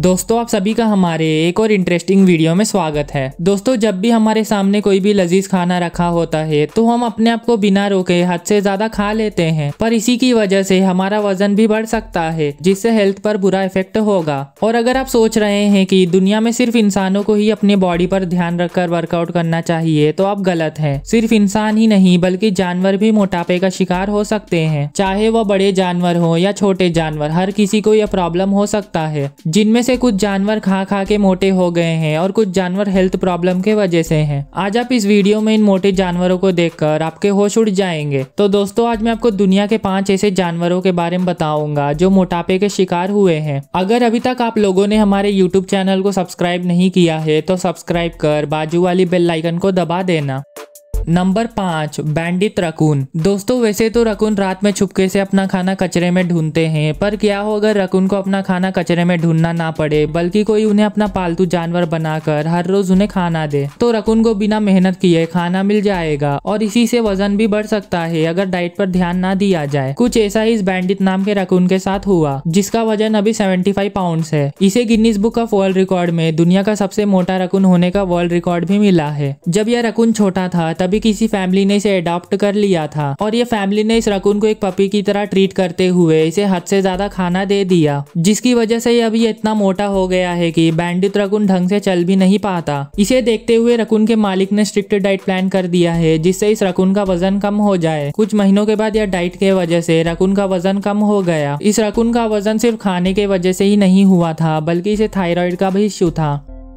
दोस्तों आप सभी का हमारे एक और इंटरेस्टिंग वीडियो में स्वागत है। दोस्तों जब भी हमारे सामने कोई भी लजीज खाना रखा होता है तो हम अपने आप को बिना रोके हद से ज्यादा खा लेते हैं, पर इसी की वजह से हमारा वजन भी बढ़ सकता है जिससे हेल्थ पर बुरा इफेक्ट होगा। और अगर आप सोच रहे हैं कि दुनिया में सिर्फ इंसानों को ही अपनी बॉडी पर ध्यान रखकर वर्कआउट करना चाहिए तो आप गलत हैं। सिर्फ इंसान ही नहीं बल्कि जानवर भी मोटापे का शिकार हो सकते हैं, चाहे वह बड़े जानवर हो या छोटे जानवर, हर किसी को यह प्रॉब्लम हो सकता है। जिनमें से कुछ जानवर खा खा के मोटे हो गए हैं और कुछ जानवर हेल्थ प्रॉब्लम के वजह से हैं। आज आप इस वीडियो में इन मोटे जानवरों को देखकर आपके होश उड़ जाएंगे। तो दोस्तों आज मैं आपको दुनिया के 5 ऐसे जानवरों के बारे में बताऊंगा जो मोटापे के शिकार हुए हैं। अगर अभी तक आप लोगों ने हमारे YouTube चैनल को सब्सक्राइब नहीं किया है तो सब्सक्राइब कर बाजू वाली बेल आइकन को दबा देना। Number 5, bandit raccoon. दोस्तों वैसे तो रकून रात में छुपके से अपना खाना कचरे में ढूंढते हैं, पर क्या हो अगर रकून को अपना खाना कचरे में ढूंढना ना पड़े बल्कि कोई उन्हें अपना पालतू जानवर बनाकर हर रोज उन्हें खाना दे, तो रकून को बिना मेहनत किए खाना मिल जाएगा और इसी से वजन भी बढ़ सकता है अगर डाइट पर ध्यान ना दिया जाए। कुछ ऐसा ही इस बैंडिट नाम के रकून के साथ हुआ जिसका वजन अभी 75 पाउंड्स है। इसे Guinness book of world record में दुनिया का सबसे मोटा रकून होने का वर्ल्ड रिकॉर्ड भी मिला है। जब यह रकून छोटा था तभी किसी फैमिली ने इसे अडॉप्ट कर लिया था और ये फैमिली ने इस रकून को एक पपी की तरह ट्रीट करते हुए इसे हद से ज्यादा खाना दे दिया, जिसकी वजह से ये अभी इतना मोटा हो गया है कि बैंडिट रकून ढंग से चल भी नहीं पाता। इसे देखते हुए रकून के मालिक ने स्ट्रिक्ट डाइट प्लान कर दिया है जिससे इस रकून का वजन कम हो जाए। कुछ महीनों के बाद यह डाइट के वजह से रकून का वजन कम हो गया। इस रकून का वजन सिर्फ खाने के वजह से ही नहीं हुआ था बल्कि इसे थायराइड का भी इश्यू था।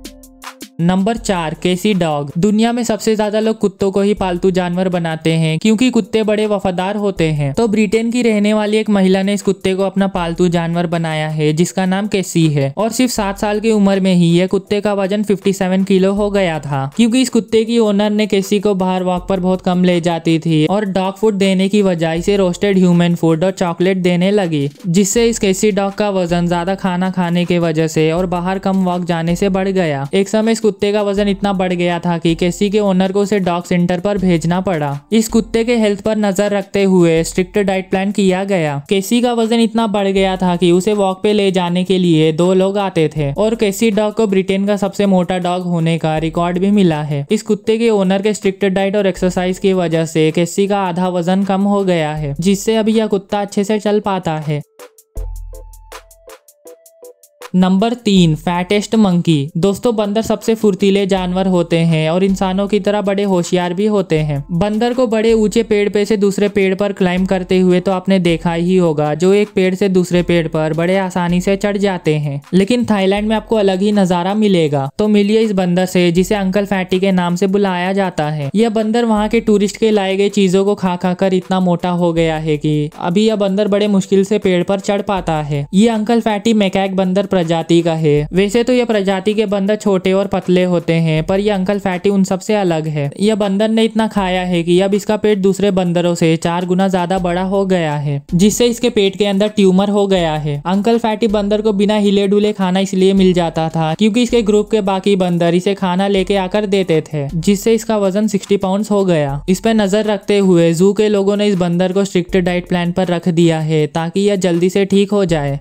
Number 4, Casey dog. दुनिया में सबसे ज्यादा लोग कुत्तों को ही पालतू जानवर बनाते हैं क्योंकि कुत्ते बड़े वफादार होते हैं। तो ब्रिटेन की रहने वाली एक महिला ने इस कुत्ते को अपना पालतू जानवर बनाया है जिसका नाम केसी है और सिर्फ 7 साल की उम्र में ही यह कुत्ते का वजन 57 किलो हो गया था, क्योंकि इस कुत्ते की ओनर ने केसी को बाहर वॉक पर बहुत कम ले जाती थी और डॉग फूड देने की वजह इसे रोस्टेड ह्यूमन फूड और चॉकलेट देने लगी, जिससे इस केसी डॉग का वजन ज्यादा खाना खाने के वजह से और बाहर कम वॉक जाने से बढ़ गया। एक समय कुत्ते का वजन इतना बढ़ गया था कि केसी के ओनर को उसे डॉग सेंटर पर भेजना पड़ा। इस कुत्ते के हेल्थ पर नजर रखते हुए स्ट्रिक्ट डाइट प्लान किया गया। केसी का वजन इतना बढ़ गया था कि उसे वॉक पे ले जाने के लिए 2 लोग आते थे और केसी डॉग को ब्रिटेन का सबसे मोटा डॉग होने का रिकॉर्ड भी मिला है। इस कुत्ते के ओनर के स्ट्रिक्ट डाइट और एक्सरसाइज की वजह से केसी का आधा वजन कम हो गया है, जिससे अभी यह कुत्ता अच्छे से चल पाता है। Number 3, fattest monkey. दोस्तों बंदर सबसे फुर्तीले जानवर होते हैं और इंसानों की तरह बड़े होशियार भी होते हैं। बंदर को बड़े ऊंचे पेड़ पे से दूसरे पेड़ पर क्लाइंब करते हुए तो आपने देखा ही होगा, जो एक पेड़ से दूसरे पेड़ पर बड़े आसानी से चढ़ जाते हैं। लेकिन थाईलैंड में आपको अलग ही नजारा मिलेगा। तो मिलिए इस बंदर से जिसे अंकल फैटी के नाम से बुलाया जाता है। यह बंदर वहाँ के टूरिस्ट के लाए गए चीजों को खा खा कर इतना मोटा हो गया है कि अभी यह बंदर बड़े मुश्किल से पेड़ पर चढ़ पाता है। ये अंकल फैटी मैकैक बंदर प्रजाति का है। वैसे तो यह प्रजाति के बंदर छोटे और पतले होते हैं, पर यह अंकल फैटी उन सबसे अलग है। यह बंदर ने इतना खाया है कि अब इसका पेट दूसरे बंदरों से 4 गुना ज्यादा बड़ा हो गया है, जिससे इसके पेट के अंदर ट्यूमर हो गया है। अंकल फैटी बंदर को बिना हिले डुले खाना इसलिए मिल जाता था क्योंकि इसके ग्रुप के बाकी बंदर इसे खाना लेके आकर देते थे, जिससे इसका वजन 60 पाउंड हो गया। इस पर नजर रखते हुए जू के लोगों ने इस बंदर को स्ट्रिक्ट डाइट प्लान पर रख दिया है ताकि यह जल्दी से ठीक हो जाए।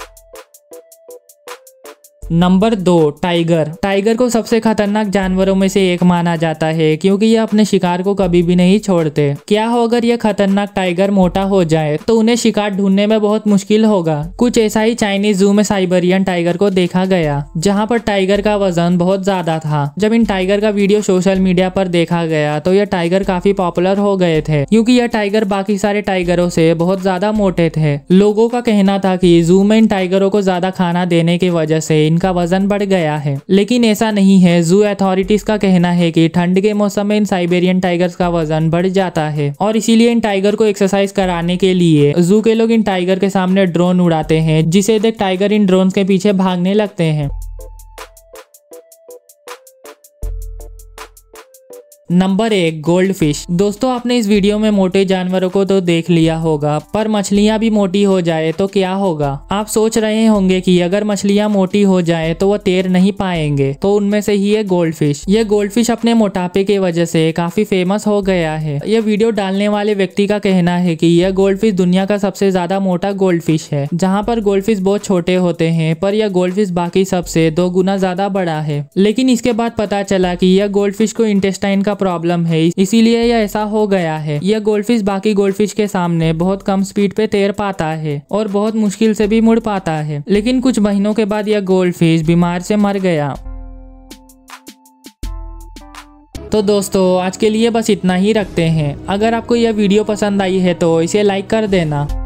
Number 2, tiger. टाइगर को सबसे खतरनाक जानवरों में से एक माना जाता है क्योंकि यह अपने शिकार को कभी भी नहीं छोड़ते। क्या हो अगर यह खतरनाक टाइगर मोटा हो जाए तो उन्हें शिकार ढूंढने में बहुत मुश्किल होगा। कुछ ऐसा ही चाइनीज जू में साइबेरियन टाइगर को देखा गया, जहां पर टाइगर का वजन बहुत ज्यादा था। जब इन टाइगर का वीडियो सोशल मीडिया पर देखा गया तो यह टाइगर काफी पॉपुलर हो गए थे क्योंकि यह टाइगर बाकी सारे टाइगरों से बहुत ज्यादा मोटे थे। लोगों का कहना था कि जू में इन टाइगरों को ज्यादा खाना देने की वजह से का वजन बढ़ गया है, लेकिन ऐसा नहीं है। जू अथॉरिटीज का कहना है कि ठंड के मौसम में इन साइबेरियन टाइगर्स का वजन बढ़ जाता है और इसीलिए इन टाइगर को एक्सरसाइज कराने के लिए जू के लोग इन टाइगर के सामने ड्रोन उड़ाते हैं, जिसे देख टाइगर इन ड्रोन के पीछे भागने लगते हैं। Number 1, gold fish. दोस्तों आपने इस वीडियो में मोटे जानवरों को तो देख लिया होगा, पर मछलियां भी मोटी हो जाए तो क्या होगा। आप सोच रहे होंगे कि अगर मछलियां मोटी हो जाए तो वो तैर नहीं पाएंगे, तो उनमें से ही है गोल्ड फिश। ये गोल्ड फिश अपने मोटापे की वजह से काफी फेमस हो गया है। यह वीडियो डालने वाले व्यक्ति का कहना है कि यह गोल्ड फिश दुनिया का सबसे ज्यादा मोटा गोल्ड फिश है। जहाँ पर गोल्ड फिश बहुत छोटे होते हैं, पर यह गोल्ड फिश बाकी सबसे 2 गुना ज्यादा बड़ा है। लेकिन इसके बाद पता चला कि यह गोल्ड फिश को इंटेस्टाइन का प्रॉब्लम है, इसीलिए यह ऐसा हो गया है। यह गोल्डफिश बाकी गोल्डफिश के सामने बहुत कम स्पीड पे तैर पाता है और बहुत मुश्किल से भी मुड़ पाता है। लेकिन कुछ महीनों के बाद यह गोल्डफिश बीमार से मर गया। तो दोस्तों आज के लिए बस इतना ही रखते हैं। अगर आपको यह वीडियो पसंद आई है तो इसे लाइक कर देना।